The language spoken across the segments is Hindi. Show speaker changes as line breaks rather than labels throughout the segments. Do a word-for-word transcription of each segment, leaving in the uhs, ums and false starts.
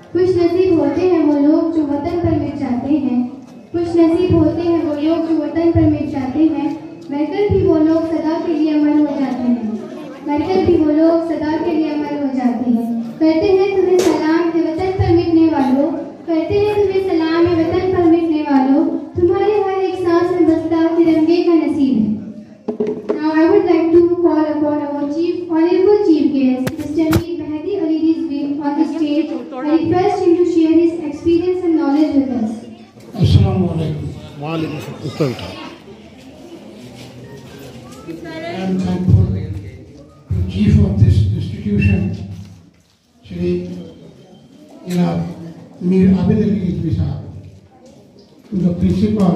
खुश नसीब होते हैं वो लोग जो वतन पर मिट जाते हैं, खुश नसीब होते हैं वो लोग जो वतन पर मिट जाते हैं। मरकर भी वो लोग सदा के लिए अमर हो जाते हैं, मरकर भी वो लोग सदा के लिए अमर हो जाते हैं। करते हैं तुम्हें सलाम के वतन पर मिटने वालों, करते हैं तुम्हें सलाम के वतन पर मिटने वालों, तुम्हारे हर एक सांस में बसता तिरंगे का नसीब है। Now I would like to call upon our chief, honorable chief guest, Mister Mir Mehdi Ali Rizvi on the stage. I request him to share his experience and knowledge with us.
Assalamu alaikum. Wa alaikum assalam. I am thankful to chief of this institution, Shri Janab Mir Abid Ali Rizvi Sahab, to the principal,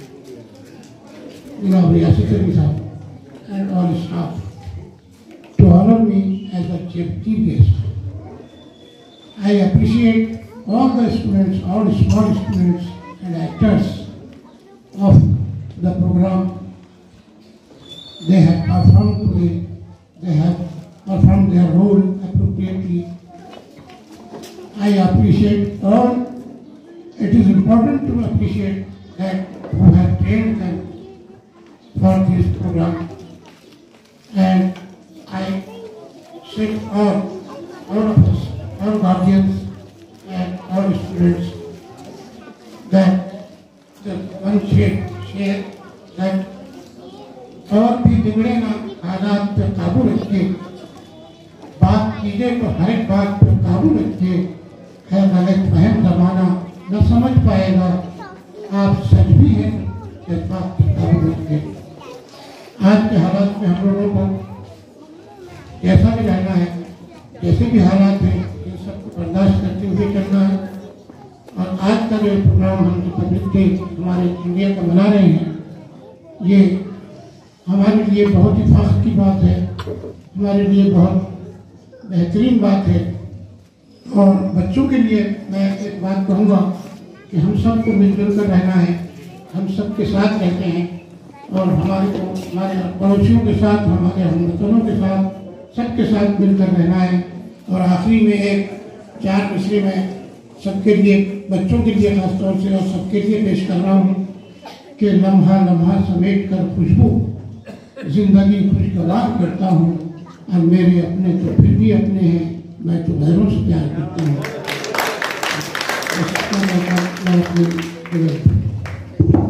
Janab Riyasat Ali Sahab, and all staff, to honor me as a chief guest. I appreciate all the students, all small students and actors of the program. They have performed today, they have performed their role appropriately. I appreciate all. It is important to appreciate that who have trained them for this program. And I seek all, all of us, all guardians and all students, that the one share, share that और भी बिगड़े ना हालात पर काबू रखे, बात कीजिए तो हर एक बात पर काबू रखे, है गलत फहम जमाना न समझ पाएगा, आप सच भी हैं इस बात पर काबू रखे। आज के हालात में हम लोगों को जैसा भी रहना है, जैसे भी हालात हैं, इन सबको बर्दाश्त करते हुए चलना है। और आज का जो प्रोग्राम हम जो पब्लिक डे हमारे इंडिया का मना रहे हैं, ये हमारे लिए बहुत ही फख्र की बात है, हमारे लिए बहुत बेहतरीन बात है। और बच्चों के लिए मैं एक बात कहूँगा कि हम सबको मिलजुल कर रहना है, हम सबके साथ रहते हैं और हमारे को हमारे पड़ोसियों के साथ, हमारे हमवतनों के साथ, सबके साथ मिलकर रहना है। और आखिरी में एक चार मिसरे में सबके लिए, बच्चों के लिए खासतौर से और सबके लिए पेश कर रहा हूँ कि लम्हा लम्हा समेट कर खुशबू जिंदगी खुशगवार करता हूँ, और मेरे अपने तो फिर भी अपने हैं, मैं तो गैरों से प्यार करता हूँ।